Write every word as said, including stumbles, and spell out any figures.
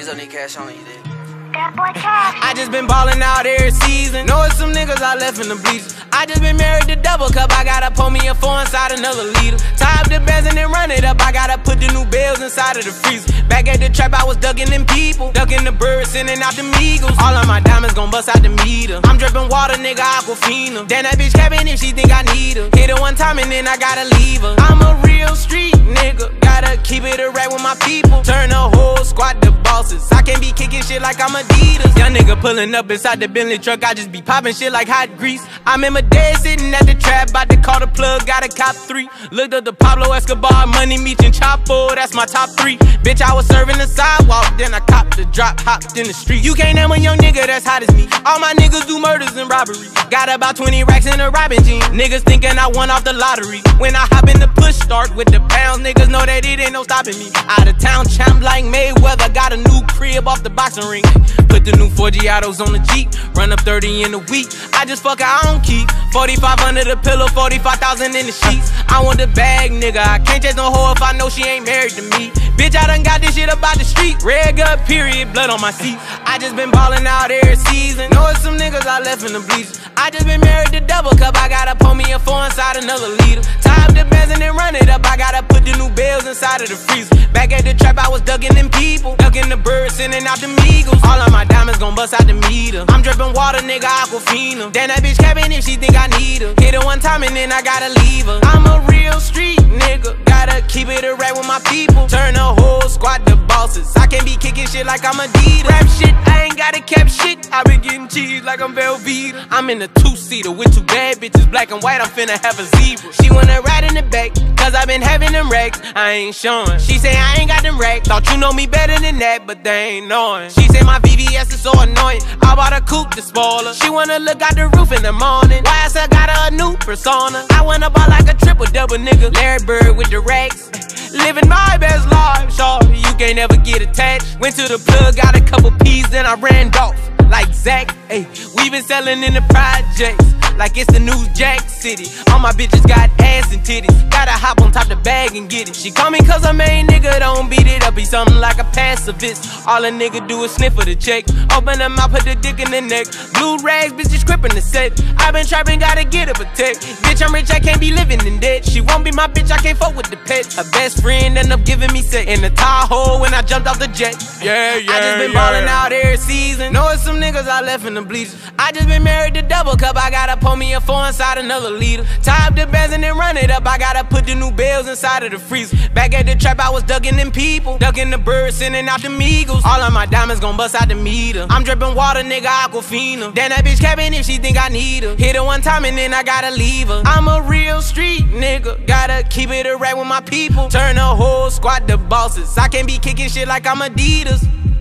Bitch, I need cash on you, then. That boy cash. I just been ballin' out every season. Know it's some niggas I left in the bleachers. I just been married to double cup. I gotta pull me a four inside another liter. Tie up the bands and then run it up. I gotta put the new bills inside of the freezer. Back at the trap, I was ducking them people, ducking the birds, sending out them eagles. All of my diamonds gon' bust out the meter. I'm drippin' water, nigga, Aquafina. Damn, that bitch capping if she think I need her. Hit her one time and then I gotta leave her. I'm a real street nigga. Gotta keep it a rap with my people. Turn the whole squad to bosses. I can't be kicking shit like I'm Adidas. Young nigga pulling up inside the Bentley truck. I just be popping shit like hot grease. I remember dead sitting at the trap, about to call the plug, got a cop three. Looked up the Pablo Escobar, Money Meech and Chapo, that's my top three. Bitch, I was serving the sidewalk, then I copped the drop, hopped in the street. You can't name a young nigga that's hot as me. All my niggas do murders and robbery. Got about twenty racks in a robbing jean. Niggas thinking I won off the lottery. When I hop in the push start with the pounds, niggas know that it ain't no stopping me. Out of town champ like Mayweather, got a new crib off the boxing ring. Put the new four Giottos on the Jeep, run up thirty in a week. I just fuck her, I don't keep. forty-five under the pillow, forty-five thousand in the sheets. I want the bag, nigga. I can't chase no hoe if I know she ain't married to me. Bitch, I done got this shit about the street. Red gut, period, blood on my seat. I just been ballin' out every season. Know it's some niggas I left in the bleachers. I just been married to double cup. I gotta pull me a four inside another liter. Tie up the bands and then run it up. I gotta put the new bills inside of the freezer. Back at the trap, I was ducking them people, ducking the birds, sending out them eagles. All of my diamonds gon' bust out the meter. I'm drippin' water, nigga, Aquafina. Damn, that bitch capping if she think I need her. Hit her one time and then I gotta leave her. I'm a real street nigga. Gotta keep it a rap with my people. Turn the whole squad to bosses. I can't be kicking shit like I'm Adidas. Rap shit, I ain't gotta cap shit. I been getting cheese like I'm Velveeta. I'm in a two-seater with two bad bitches, black and white. I'm finna have a zebra. She wanna ride in the back, cause I been having them racks. I ain't showing. She say I ain't got them racks. Thought you know me better than that, but they ain't knowing. She say my V V S is so annoying. I bought a coupe to spoil her. She wanna look out the roof in the morning. Why I said got her a new persona. I went up all like a triple double nigga. Larry Bird with the racks. Living my best life, shorty, you can't ever get attached. Went to the plug, got a couple P's, then I ran off like Zach. Ayy, we been selling in the projects like it's the new Jack City. All my bitches got ass and titties. Gotta hop on top the bag and get it. She call me cause her main nigga don't beat it up. He something like a pacifist. All a nigga do is sniff for the check. Open her mouth, put the dick in the neck. Blue rags, bitch, just gripping the set. I been trapping, gotta get a protect. Bitch, I'm rich, I can't be living in debt. She won't be my bitch, I can't fuck with the pets. Her best friend end up giving me sex in the Tahoe when I jumped off the jet. Yeah, yeah, I just been yeah. ballin' out every season. Know it's some niggas I left in the bleachers. I just been married to double cup. I gotta pull me a four inside another liter. Tie up the bands and then run it up. I gotta put the new bills inside of the freezer. Back at the trap, I was ducking them people, ducking the birds, sending out them eagles. All of my diamonds gon' bust out the meter. I'm drippin' water, nigga, Aquafina. Damn, that bitch capping if she think I need her. Hit her one time and then I gotta leave her. I'm a real street nigga. Gotta keep it a rap with my people. Turn the whole squad to bosses. I can't be kicking shit like I'm Adidas.